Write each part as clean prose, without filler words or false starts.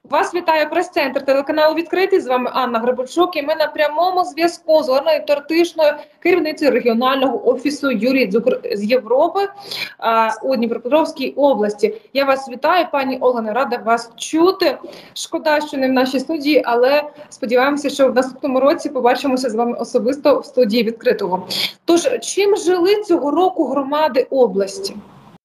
Вас вітає прес-центр телеканалу «Відкритий». З вами Анна Гребельчук. І ми на прямому зв'язку з Оленою Тортишною, керівницею регіонального офісу Юрій Дзюкр з Європи у Дніпропетровській області. Я вас вітаю, пані Олено, рада вас чути. Шкода, що не в нашій студії, але сподіваємося, що в наступному році побачимося з вами особисто в студії «Відкритого». Тож, чим жили цього року громади області?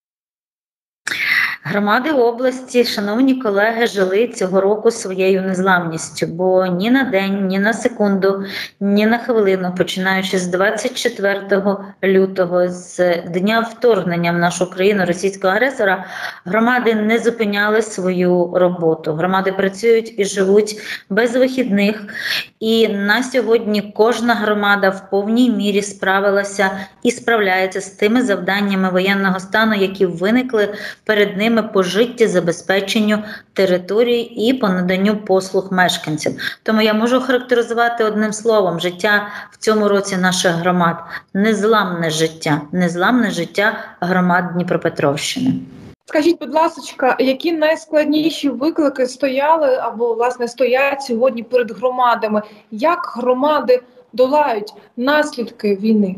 Громади області, шановні колеги, жили цього року своєю незламністю, бо ні на день, ні на секунду, ні на хвилину, починаючи з 24 лютого, з дня вторгнення в нашу країну російського агресора, громади не зупиняли свою роботу. Громади працюють і живуть без вихідних. І на сьогодні кожна громада в повній мірі справилася і справляється з тими завданнями воєнного стану, які виникли перед ними по життєзабезпеченню території і по наданню послуг мешканців. Тому я можу характеризувати одним словом життя в цьому році наших громад. Незламне життя громад Дніпропетровщини. Скажіть, будь ласка, які найскладніші виклики стояли або, власне, стоять сьогодні перед громадами? Як громади долають наслідки війни?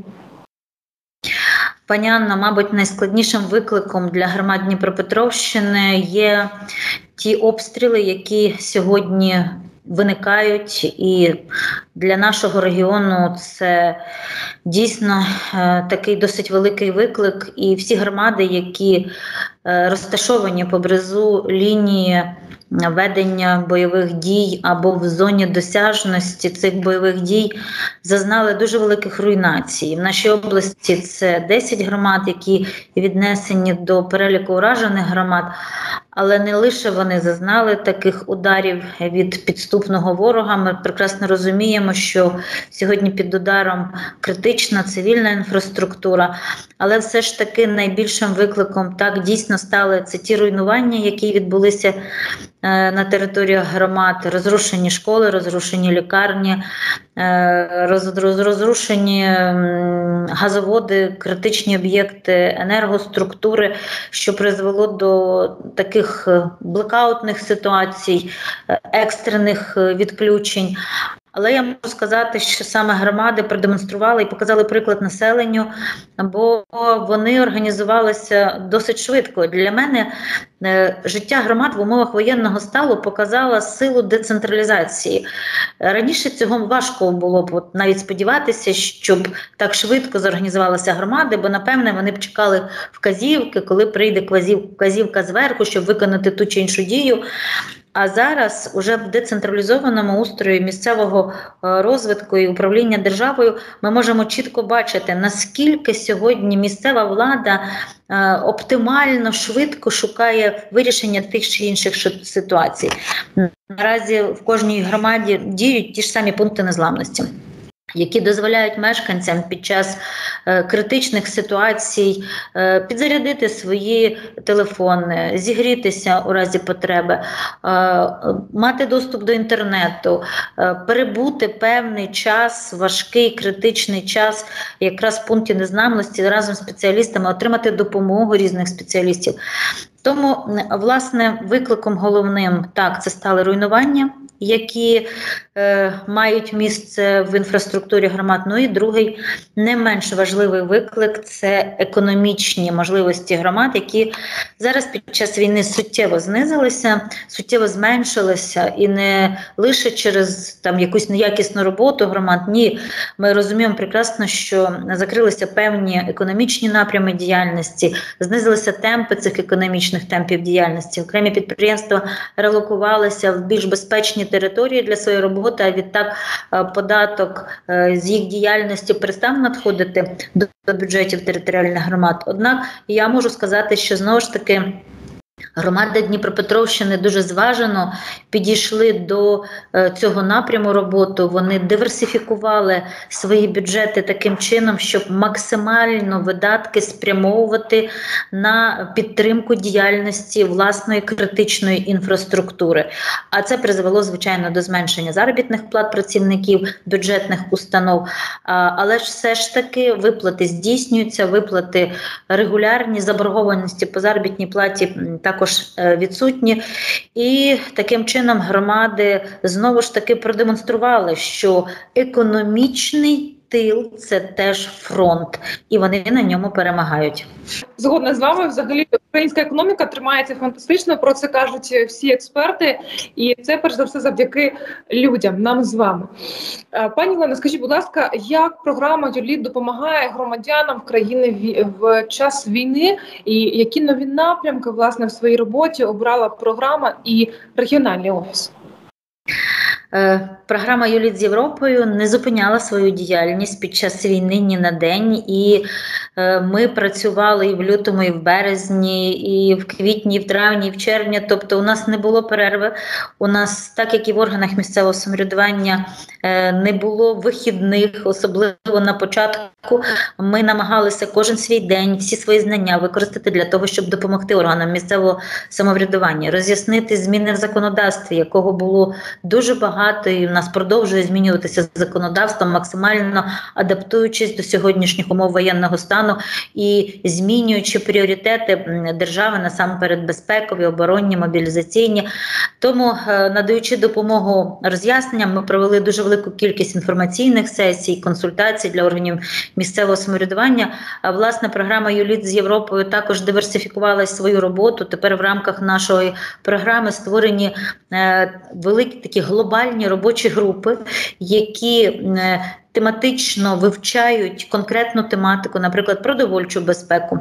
Пані Анно, мабуть, найскладнішим викликом для громад Дніпропетровщини є ті обстріли, які сьогодні виникають, і для нашого регіону це дійсно такий досить великий виклик. І всі громади, які розташовані поблизу лінії ведення бойових дій або в зоні досяжності цих бойових дій, зазнали дуже великих руйнацій. В нашій області це 10 громад, які віднесені до переліку уражених громад, але не лише вони зазнали таких ударів від підступного ворога. Ми прекрасно розуміємо, що сьогодні під ударом критична цивільна інфраструктура, але все ж таки найбільшим викликом так дійсно стали це ті руйнування, які відбулися на територіях громад, розрушені школи, розрушені лікарні, розрушені газоводи, критичні об'єкти, енергоструктури, що призвело до таких блекаутних ситуацій, екстрених відключень. Але я можу сказати, що саме громади продемонстрували і показали приклад населенню, бо вони організувалися досить швидко. Для мене життя громад в умовах воєнного стану показало силу децентралізації. Раніше цього важко було б навіть сподіватися, щоб так швидко зорганізувалися громади, бо, напевне, вони б чекали вказівки, коли прийде вказівка зверху, щоб виконати ту чи іншу дію. А зараз уже в децентралізованому устрої місцевого розвитку і управління державою ми можемо чітко бачити, наскільки сьогодні місцева влада оптимально, швидко шукає вирішення тих чи інших ситуацій. Наразі в кожній громаді діють ті ж самі пункти незламності, які дозволяють мешканцям під час критичних ситуацій підзарядити свої телефони, зігрітися у разі потреби, мати доступ до інтернету, перебути певний час, важкий, критичний час, якраз в пункті незламності разом з спеціалістами, отримати допомогу різних спеціалістів. Тому, власне, викликом головним, так, це стали руйнування, які мають місце в інфраструктурі громад. Ну і другий, не менш важливий виклик – це економічні можливості громад, які зараз під час війни суттєво знизилися, суттєво зменшилися, і не лише через якусь неякісну роботу громад. Ні, ми розуміємо прекрасно, що закрилися певні економічні напрями діяльності, знизилися темпи цих економічних темпів діяльності. Окремі підприємства релокувалися в більш безпечні території для своєї роботи, а відтак податок з їх діяльності перестав надходити до бюджетів територіальних громад. Однак я можу сказати, що знову ж таки громади Дніпропетровщини дуже зважено підійшли до цього напряму роботи. Вони диверсифікували свої бюджети таким чином, щоб максимально видатки спрямовувати на підтримку діяльності власної критичної інфраструктури. А це призвело, звичайно, до зменшення заробітних плат працівників бюджетних установ. Але ж все ж таки виплати здійснюються, виплати регулярні, заборгованості по заробітній платі також також відсутні. І таким чином громади знову ж таки продемонстрували, що економічний тил – це теж фронт, і вони на ньому перемагають. Згодна з вами. Взагалі, українська економіка тримається фантастично, про це кажуть всі експерти, і це, перш за все, завдяки людям, нам з вами. Пані Олено, скажіть, будь ласка, як програма «Юліт» допомагає громадянам країни в час війни, і які нові напрямки, власне, в своїй роботі обрала програма і регіональний офіс? Програма «Юліт з Європою» не зупиняла свою діяльність під час війни ні на день, і ми працювали і в лютому, і в березні, і в квітні, і в травні, і в червні, тобто у нас не було перерви, у нас, так як і в органах місцевого самоврядування, не було вихідних, особливо на початку. Ми намагалися кожен свій день, всі свої знання використати для того, щоб допомогти органам місцевого самоврядування, роз'яснити зміни в законодавстві, якого було дуже багато, і в нас продовжує змінюватися законодавство, максимально адаптуючись до сьогоднішніх умов воєнного стану і змінюючи пріоритети держави, насамперед безпекові, оборонні, мобілізаційні. Тому, надаючи допомогу роз'ясненням, ми провели дуже велику кількість інформаційних сесій, консультацій для органів місцевого самоврядування. Власне, програма «Юліт з Європою» також диверсифікувала свою роботу. Тепер в рамках нашої програми створені великі такі глобальні робочі групи, які тематично вивчають конкретну тематику, наприклад, продовольчу безпеку,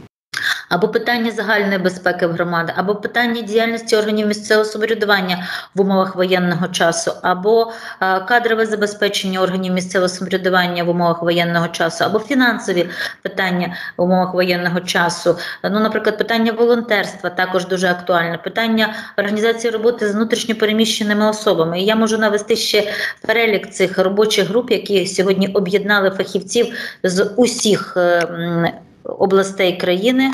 або питання загальної безпеки в громадах, або питання діяльності органів місцевого самоврядування в умовах воєнного часу, або кадрове забезпечення органів місцевого самоврядування в умовах воєнного часу, або фінансові питання в умовах воєнного часу. Ну, наприклад, питання волонтерства також дуже актуальне, питання організації роботи з внутрішньопереміщеними особами. І я можу навести ще перелік цих робочих груп, які сьогодні об'єднали фахівців з усіх областей країни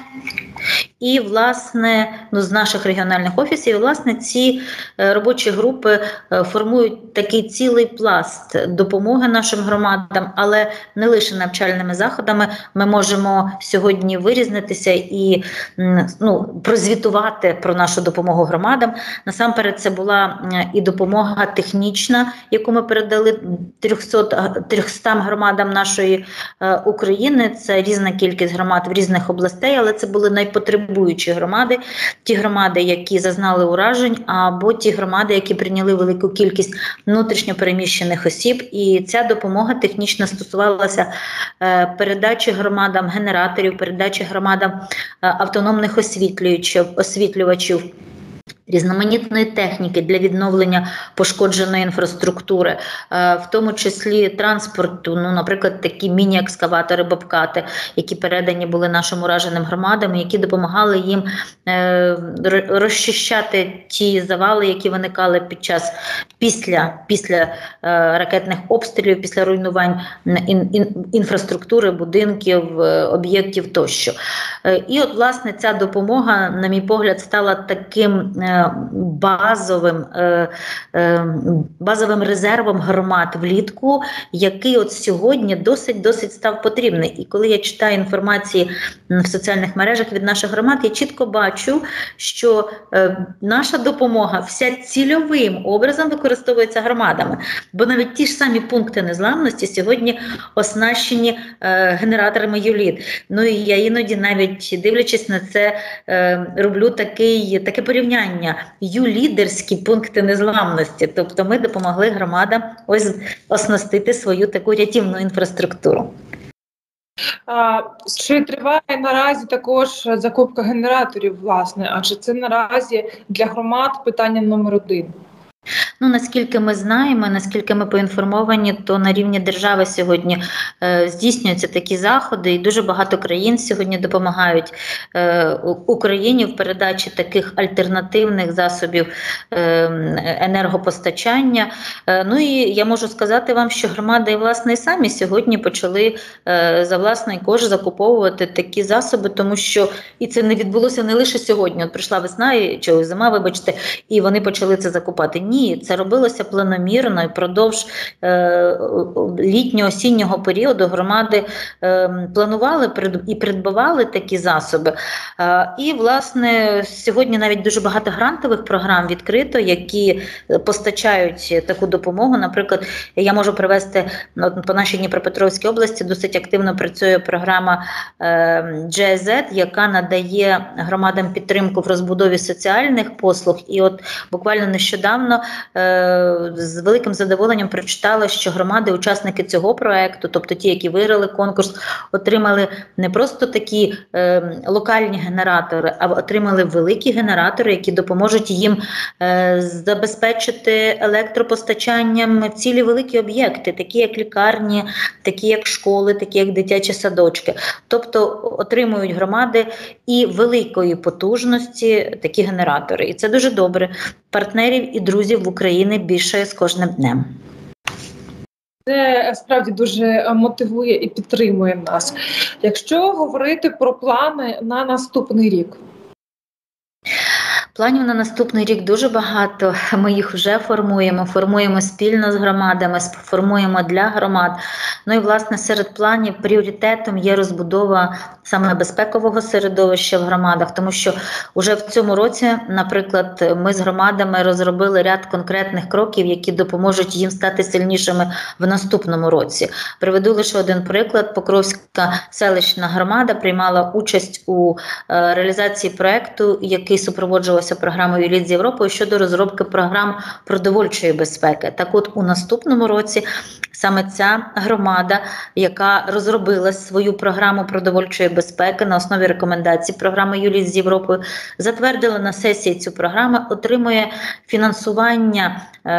і, власне, з наших регіональних офісів. І, власне, ці робочі групи формують такий цілий пласт допомоги нашим громадам, але не лише навчальними заходами. Ми можемо сьогодні вирізнитися і прозвітувати про нашу допомогу громадам. Насамперед, це була і допомога технічна, яку ми передали 300 громадам нашої України. Це різна кількість громад в різних областей, але це були найпотребуючі громади, ті громади, які зазнали уражень, або ті громади, які прийняли велику кількість внутрішньопереміщених осіб. І ця допомога технічно стосувалася передачі громадам генераторів, передачі громадам автономних освітлювачів, різноманітної техніки для відновлення пошкодженої інфраструктури, в тому числі транспорту, наприклад, такі міні-екскаватори, бобкати, які передані були нашим ураженим громадам, які допомагали їм розчищати ті завали, які виникали після ракетних обстрілів, після руйнувань інфраструктури, будинків, об'єктів тощо. І от, власне, ця допомога, на мій погляд, стала таким базовим резервом громад влітку, який от сьогодні досить став потрібний. І коли я читаю інформації в соціальних мережах від наших громад, я чітко бачу, що наша допомога вся цільовим образом використовується громадами. Бо навіть ті ж самі пункти незламності сьогодні оснащені генераторами «Юліт». Ну і я іноді, навіть дивлячись на це, роблю таке порівняння. Юлідерські пункти незламності. Тобто ми допомогли громадам оснастити свою таку рятівну інфраструктуру. Чи триває наразі також закупка генераторів, власне? Адже це наразі для громад питання номер 1. Наскільки ми знаємо, наскільки ми поінформовані, то на рівні держави сьогодні здійснюються такі заходи, і дуже багато країн сьогодні допомагають Україні в передачі таких альтернативних засобів енергопостачання. Ну і я можу сказати вам, що громади, власне, і самі сьогодні почали за власний кошт закуповувати такі засоби, тому що і це не відбулося не лише сьогодні. От прийшла весна, чи зима, вибачте, і вони почали це закупати. Ні, це робилося планомірно і впродовж літньо-осіннього періоду громади планували і придбавали такі засоби. І, власне, сьогодні навіть дуже багато грантових програм відкрито, які постачають таку допомогу. Наприклад, я можу привести по нашій Дніпропетровській області, досить активно працює програма GIZ, яка надає громадам підтримку в розбудові соціальних послуг. І от буквально нещодавно з великим задоволенням прочитала, що громади, учасники цього проекту, тобто ті, які виграли конкурс, отримали не просто такі локальні генератори, а отримали великі генератори, які допоможуть їм забезпечити електропостачанням цілі великі об'єкти, такі як лікарні, такі як школи, такі як дитячі садочки. Тобто отримують громади і великої потужності такі генератори. І це дуже добре. Партнерів і друзів в Україні більше з кожним днем. Це справді дуже мотивує і підтримує нас. Якщо говорити про плани на наступний рік? Планів на наступний рік дуже багато, ми їх вже формуємо спільно з громадами, формуємо для громад. Ну і, власне, серед планів пріоритетом є розбудова саме безпекового середовища в громадах, тому що вже в цьому році, наприклад, ми з громадами розробили ряд конкретних кроків, які допоможуть їм стати сильнішими в наступному році. Приведу лише один приклад. Покровська селищна громада приймала участь у реалізації проєкту, який супроводжувався програмою «Юліт з Європою» щодо розробки програм продовольчої безпеки. Так от, у наступному році саме ця громада, яка розробила свою програму продовольчої безпеки на основі рекомендацій програми «Юліт з Європою», затвердила на сесії цю програму, отримує фінансування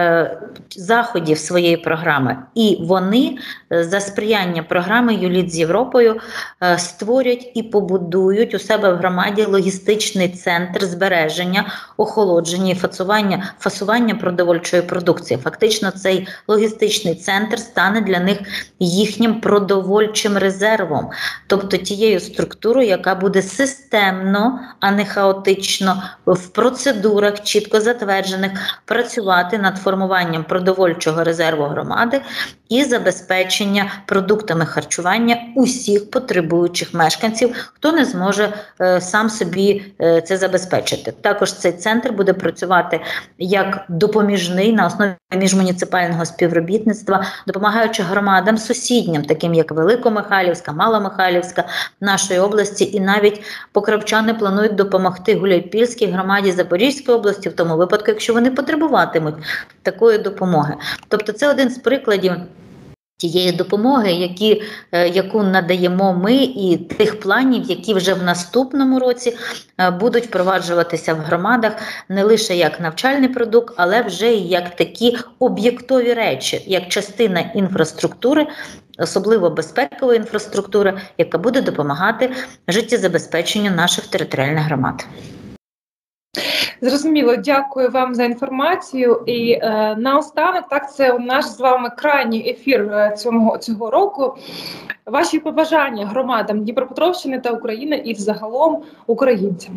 заходів своєї програми. І вони за сприяння програми «Юліт з Європою» створять і побудують у себе в громаді логістичний центр збереження, охолодження і фасування продовольчої продукції. Фактично цей логістичний центр стане для них їхнім продовольчим резервом, тобто тією структурою, яка буде системно, а не хаотично, в процедурах чітко затверджених, працювати над формуванням продовольчого резерву громади і забезпечення продуктами харчування усіх потребуючих мешканців, хто не зможе сам собі це забезпечити. Також цей центр буде працювати як допоміжний на основі міжмуніципального співробітництва, допомагаючи громадам сусіднім, таким як Великомихайлівська, Маломихайлівська нашої області, і навіть покровчани планують допомогти Гуляйпільській громаді Запорізької області, в тому випадку, якщо вони потребуватимуть такої допомоги. Тобто це один з прикладів тієї допомоги, яку надаємо ми, і тих планів, які вже в наступному році будуть впроваджуватися в громадах не лише як навчальний продукт, але вже і як такі об'єктові речі, як частина інфраструктури, особливо безпекової інфраструктури, яка буде допомагати життєзабезпеченню наших територіальних громад. Зрозуміло, дякую вам за інформацію. І наостанок, так, це наш з вами крайній ефір цього року. Ваші побажання громадам Дніпропетровщини та України і взагалом українцям.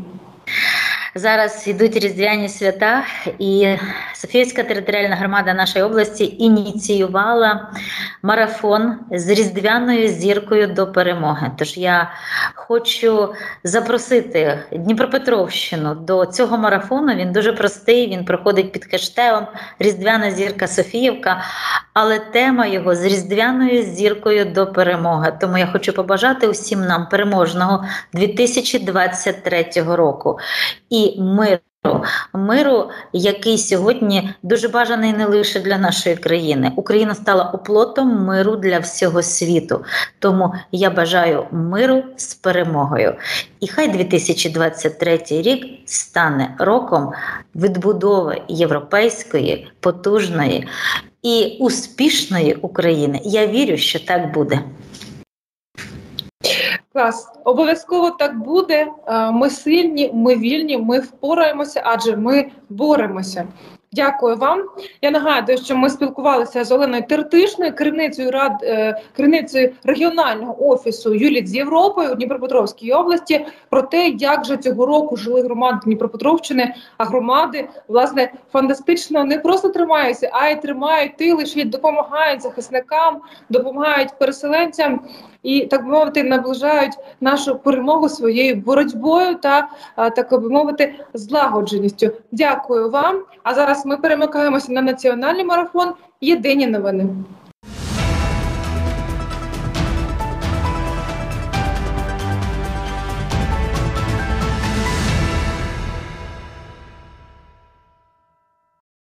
Зараз йдуть різдвяні свята, і Софіївська територіальна громада нашої області ініціювала марафон з різдвяною зіркою до перемоги. Тож я хочу запросити Дніпропетровщину до цього марафону. Він дуже простий, він проходить під хештегом «Різдвяна зірка Софіївка», але тема його з різдвяною зіркою до перемоги. Тому я хочу побажати усім нам переможного 2023 року. І миру, який сьогодні дуже бажаний не лише для нашої країни. Україна стала оплотом миру для всього світу. Тому я бажаю миру з перемогою. І хай 2023 рік стане роком відбудови європейської, потужної і успішної України. Я вірю, що так буде. Клас. Обов'язково так буде. Ми сильні, ми вільні, ми впораємося, адже ми боремося. Дякую вам. Я нагадую, що ми спілкувалися з Оленою Тертишною, керівницею регіонального офісу ЮЛІТ з Європи у Дніпропетровській області, про те, як же цього року жили громади Дніпропетровщини, а громади, власне, фантастично не просто тримаються, а й тримають тил, і допомагають захисникам, допомагають переселенцям і, так би мовити, наближають нашу перемогу своєю боротьбою та, так би мовити, злагодженістю. Дякую вам. А зараз ми перемикаємося на національний марафон «Єдині новини».